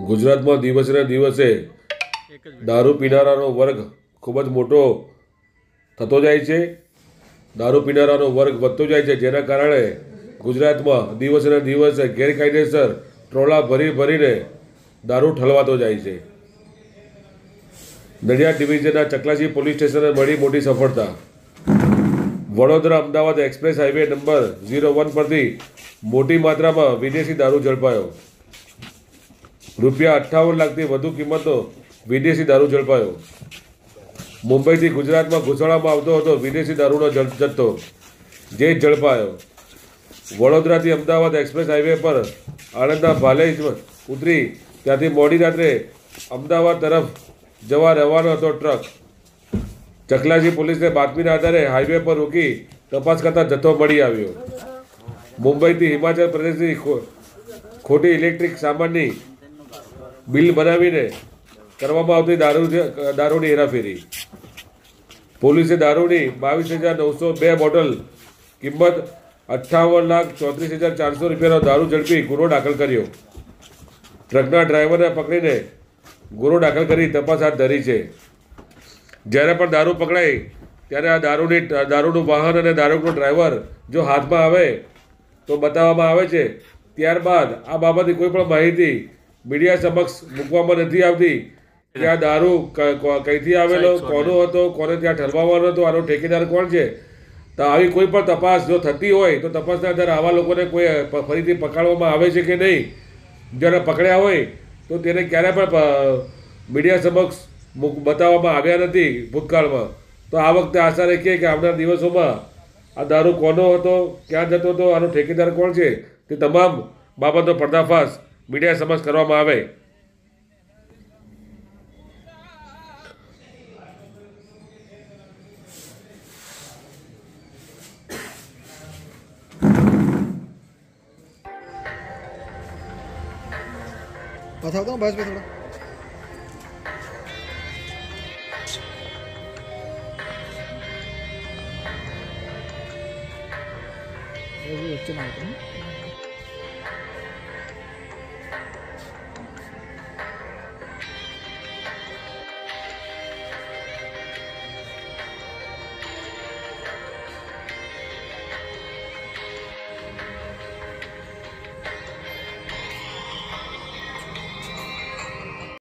ગુજરાતમાં દિવસે દિવસે દારૂ પીનારાનો વર્ગ ખૂબ જ મોટો થતો જાય છે. દારૂ પીનારાનો વર્ગ વધતો જાય છે, જેના કારણે ગુજરાતમાં દિવસે દિવસે ગેરકાયદેસર ટ્રોલા ભરીને દારૂ ઠલવાતો જાય છે. નડિયાદ ડિવિઝનના ચકલાસી પોલીસ સ્ટેશને મળી મોટી સફળતા. Vadodara Ahmedabad express highway number 01 પરથી મોટી માત્રામાં વિદેશી દારૂ ઝડપાયો. ₹58 લાખથી વધુ કિંમતનો વિદેશી દારૂ ઝડપાયો. મુંબઈથી ગુજરાતમાં ઘૂસવામાં આવતો હતો વિદેશી દારૂનો જથ્થો, જે ઝડપાયો. વડોદરાથી અમદાવાદ એક્સપ્રેસ હાઈવે પર આણંદના ભાલેજ ઉતરી ત્યાંથી મોડી રાત્રે અમદાવાદ તરફ જવા રવાનો હતો ટ્રક. ચકલાસી પોલીસને બાતમીના આધારે હાઈવે પર રોકી તપાસ કરતા જથ્થો મળી આવ્યો. મુંબઈથી હિમાચલ પ્રદેશથી ખોટી ઇલેક્ટ્રિક સામાનની બિલ બનાવીને કરવામાં આવતી દારૂની હેરાફેરી. પોલીસે દારૂની 22,902 બોટલ કિંમત ₹58,34,400 દારૂ ઝડપી ગુનો દાખલ કર્યો. ટ્રકના ડ્રાઈવરને પકડીને ગુનો દાખલ કરી તપાસ હાથ ધરી છે. જ્યારે પણ દારૂ પકડાય ત્યારે આ દારૂનું વાહન અને દારૂનો ડ્રાઈવર જો હાથમાં આવે તો બતાવવામાં આવે છે. ત્યારબાદ આ બાબતની કોઈ પણ માહિતી મીડિયા સમક્ષ મૂકવામાં નથી આવતી કે આ દારૂ કઈથી આવેલો, કોનો હતો, કોને ત્યાં ઠલવાવાનો હતો, આનો ઠેકેદાર કોણ છે. તો આવી કોઈ પણ તપાસ જો થતી હોય તો તપાસના આધારે આવા લોકોને કોઈ ફરીથી પકડવામાં આવે છે કે નહીં. જ્યારે પકડ્યા હોય તો તેને ક્યારે પણ મીડિયા સમક્ષ બતાવવામાં આવ્યા નથી ભૂતકાળમાં. તો આ વખતે આશા રાખીએ કે આવનાર દિવસોમાં આ દારૂ કોનો હતો, ક્યાં જતો હતો, આનો ઠેકેદાર કોણ છે, તે તમામ બાબતનો પર્દાફાશ મીડિયા સમક્ષ કરવામાં આવે. बताओ तो बस में थोड़ा बच्चे ना होते हैं.